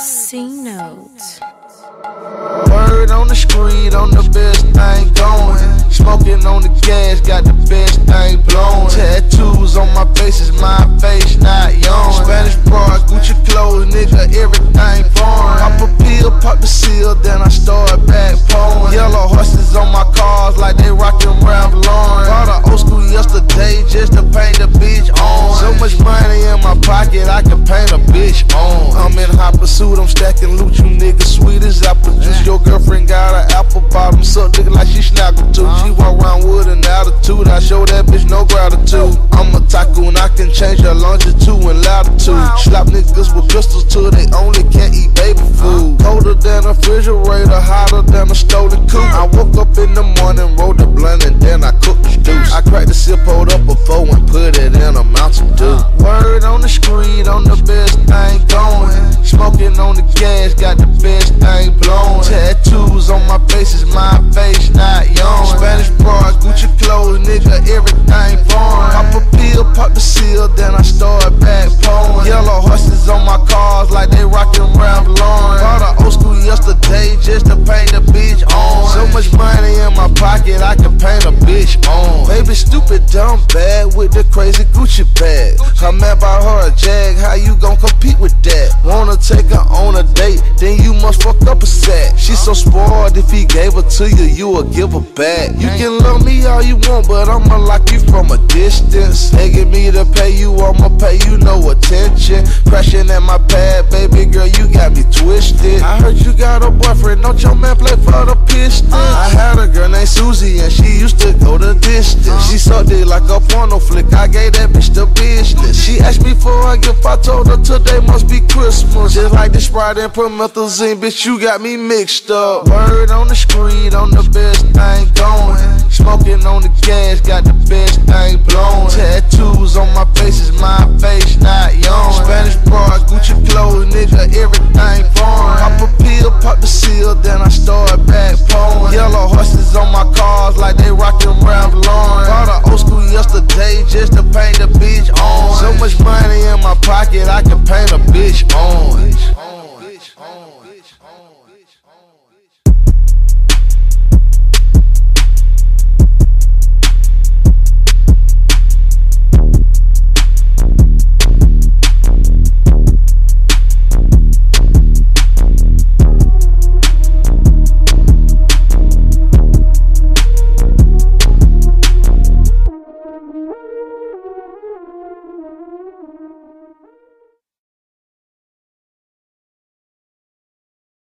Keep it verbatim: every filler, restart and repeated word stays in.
C Note. Word on the street, on the best thing going. Smoking on the gas, got the best thing blowing. Tattoos on my face is my face, not yours. Spanish bras, Gucci clothes, nigga, everything foreign. Pop a pill, pop the seal, then I start back pouring. Yellow horses on my cars like they rockin' Ralph Lauren. Bought a old school yesterday just to paint the bitch on. So much money in my pocket, I can paint a bitch on. I'm in hot pursuit, I'm stacking loot, you niggas sweet as apple juice. Your girlfriend got an apple bottom, suck dick like she snaggle too. She walk around with an attitude, I show that bitch no gratitude. I'm a tycoon, I can change her longitude and latitude. Slap niggas with pistols till they only can't eat baby food. Colder than a refrigerator, hotter than a stolen coupe. I woke up in the morning, rolled the blunt and then I cooked the juice. I cracked the sip, hold up before and put it in a Mountain Dew. Word on the street, on the best thing going. Smoking on the gas, got the best thing blowing. Tattoos on my face is my face, not yours. Spanish bras, Gucci clothes, nigga, everything foreign. Pop a pill, pop the seal, then I start back pouring. Yellow horses on my cars like they rockin' Ralph Lauren. Bought a old school yesterday just to paint the bitch on. So much money in my pocket, I can paint a bitch on. Baby stupid, dumb, bad with the crazy Gucci bag. Her man bought her a Jag, how you gon' compete with that? Wanna take her on a date, then you must fuck up a sack. She so spoiled, if he gave her to you, you will give her back. You can love me all you want, but I'ma like you from a distance. Begging me to pay you, I'ma pay you no attention. Crashing at my pad, baby girl, you got me twisted. I heard you got a boyfriend, don't your man play for the Pistons? I had a girl named Susie and she used to go the distance. She sucked it like a porno flick, I gave that bitch the business. She asked me for a gift, I told her today must be Christmas. Just like the Sprite and promethazine, bitch, you got me mixed up. Word on the street, on the best thing going. Smoking on the gas, got the best thing blowing. Tattoos on my face is my face, not yours. Spanish bras, Gucci clothes, nigga, everything foreign. Pop a pill, pop the seal, then I start